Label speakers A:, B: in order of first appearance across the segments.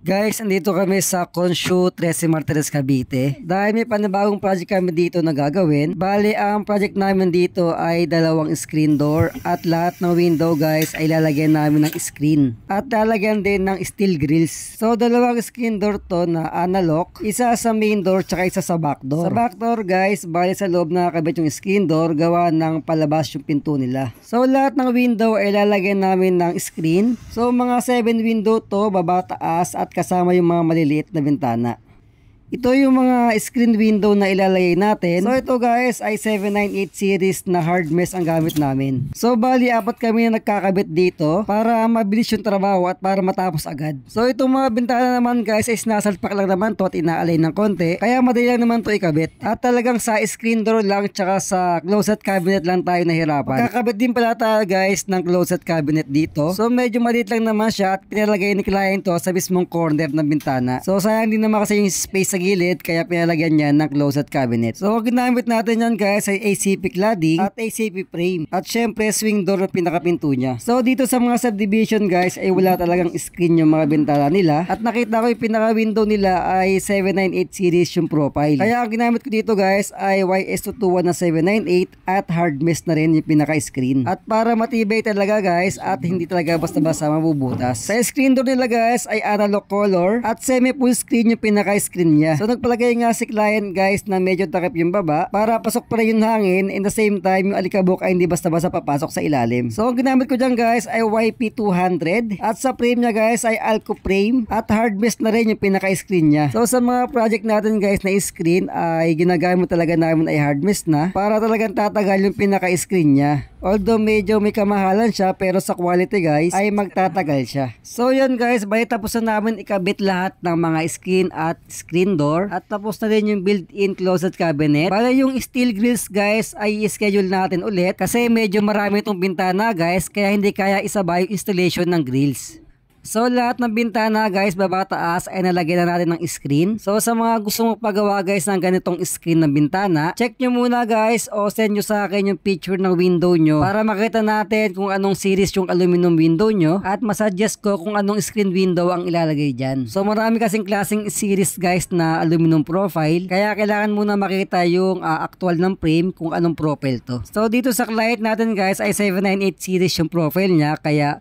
A: Guys, andito kami sa Conshoe 13 Martires, Cavite. Dahil may panibagong project kami dito na gagawin. Bali, ang project namin dito ay dalawang screen door at lahat ng window guys ay lalagyan namin ng screen. At lalagyan din ng steel grills. So, dalawang screen door to na analog. Isa sa main door tsaka isa sa back door. Sa back door guys, bali sa loob nakakabit yung screen door gawa ng palabas yung pinto nila. So, lahat ng window ay lalagyan namin ng screen. So, mga 7 window to, baba taas at kasama yung mga maliliit na bintana. Ito yung mga screen window na ilalagay natin. So ito guys ay 798 series na hard mesh ang gamit namin. So bali apat kami na nagkakabit dito para mabilis yung trabaho at para matapos agad. So itong mga bintana naman guys ay sinasalpak lang naman to at inaalay ng konti. Kaya madali lang naman to ikabit. At talagang sa screen door lang tsaka sa closet cabinet lang tayo nahirapan. Kakabit din pala tayo guys ng closet cabinet dito. So medyo maliit lang naman siya at pinalagay ni client to sa mismong corner ng bintana. So sayang din naman kasi yung space sa gilid kaya pinalagyan niya ng closet cabinet. So ginamit natin yan guys ay ACP cladding at ACP frame at syempre swing door ang pinakapinto niya. So dito sa mga subdivision guys ay wala talagang screen yung mga bintana nila at nakita ko yung pinaka window nila ay 798 series yung profile. Kaya ang ginamit ko dito guys ay YS221 na 798 at hard mesh na rin yung pinaka screen. At para matibay talaga guys at hindi talaga basta-basta mabubutas. Sa screen door nila guys ay analog color at semi full screen yung pinaka screen niya. So nagpalagay nga si client guys na medyo takip yung baba para pasok pa rin yung hangin and the same time yung alikabok ay hindi basta-basta papasok sa ilalim. So ang ginamit ko dyan guys ay YP200 at sa frame niya guys ay Alco frame at hard mesh na rin yung pinaka-screen niya. So sa mga project natin guys na screen ay ginagamit talaga namin ay hard mesh na para talagang tatagal yung pinaka-screen niya. Although medyo may kamahalan siya pero sa quality guys ay magtatagal siya. So yun guys, bali tapos na namin ikabit lahat ng mga screen at screen door at tapos na rin yung built-in closet cabinet. Bali yung steel grills guys ay i-schedule natin ulit kasi medyo marami itong bintana guys kaya hindi kaya isabay yung installation ng grills. So lahat ng bintana guys baba taas ay nalagyan na natin ng screen. So sa mga gusto mong pagawa guys ng ganitong screen ng bintana, check nyo muna guys o send nyo sa akin yung picture ng window nyo para makita natin kung anong series yung aluminum window nyo at masuggest ko kung anong screen window ang ilalagay dyan. So marami kasing klaseng series guys na aluminum profile kaya kailangan muna makita yung actual ng frame kung anong profile to. So dito sa client natin guys ay 798 series yung profile niya kaya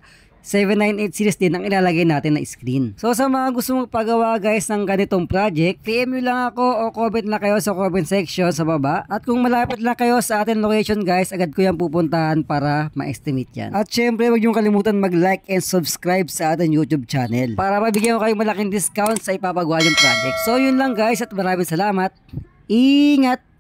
A: 798 series din ang ilalagay natin na screen. So sa mga gusto mong pagawa guys ng ganitong project, PM nyo lang ako o comment lang kayo sa comment section sa baba. At kung malapit lang kayo sa ating location guys, agad ko yan pupuntahan para ma-estimate yan. At syempre huwag nyo kalimutan mag-like and subscribe sa ating YouTube channel para mabigyan ko kayo malaking discount sa ipapagawa yung project. So yun lang guys at maraming salamat. Ingat!